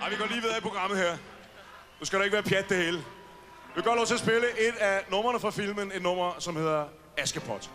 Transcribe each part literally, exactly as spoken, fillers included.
Ej, vi går lige videre i programmet her. Nu skal der ikke være pjat det hele. Vi går lov til at spille et af numrene fra filmen. Et nummer, som hedder Askepot.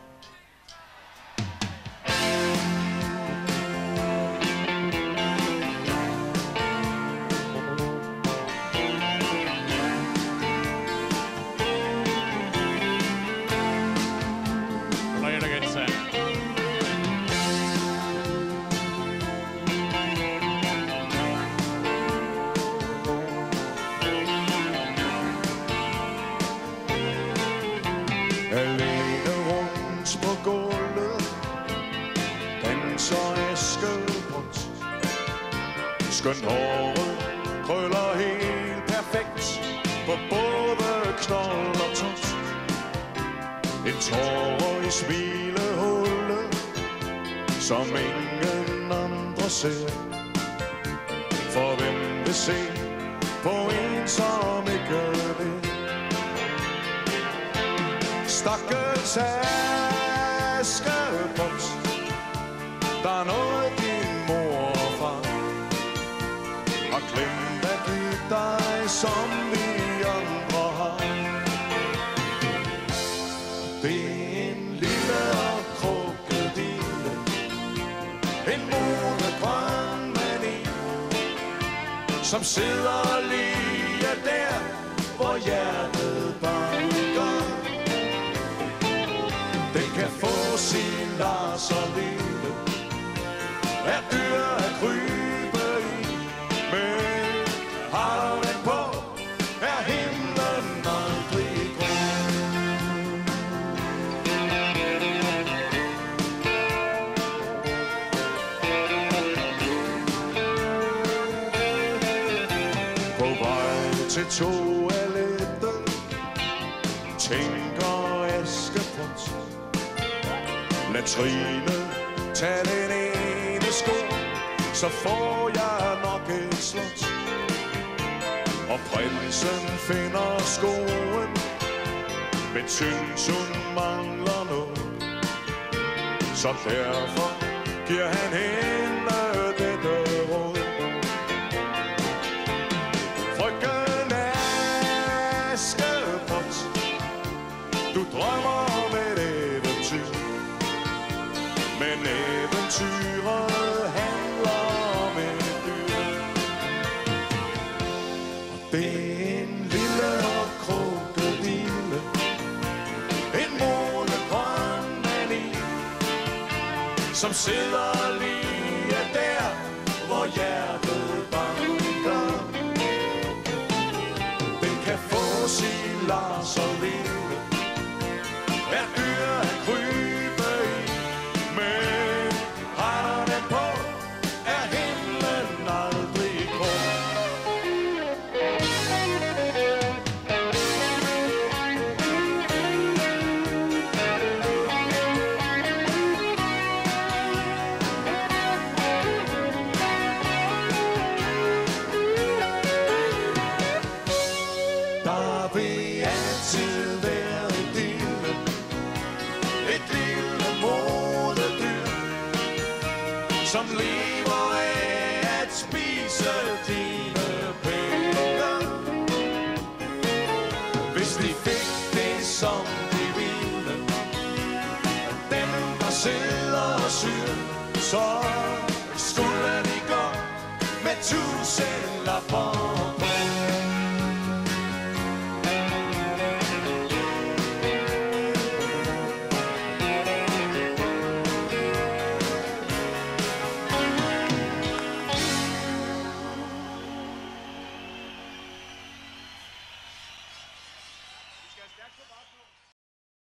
Alene rundt på gulvet danser Askepot. Skønt håret krøller helt perfekt på både knold og tot. En tårer i smilehullet, som ingen andre ser. For hvem vil se på en, som ikke vil? Stakkels Askepot, der er noget din mor og far har glemt at give dig, som vi andre har. Det er en lille og krokodille, en modegrøn mani, som sidder lige der, hvor hjertet banker. Den kan få sin Lars og leve, er dyr at krybe i, men har du den på, er himlen aldrig grøn. På vej til toalettet tænker Askepot: lad Trine tage den ene sko, så får jeg nok et slot. Og prinsen finder skoen, men synes hun mangler noget. Så derfor giver han hende dette råd: frøken Askepot, du drømmer om et eventyr, men eventyret handler om et dyr. Og det er en lille og krokodille, en modegrøn mani, som sidder lige der, hvor hjertet banker. Den kan få sin Lars og leve, er dyr at krybe i, men har den på, er himlen aldrig grøn. Der vil altid være et lille, et lille modedyr, som lever af at spise dine penge. Hvis de fik det, som de ville, dem der sidder og syr, så skulle de gå med tusind lapper på. Stærkt på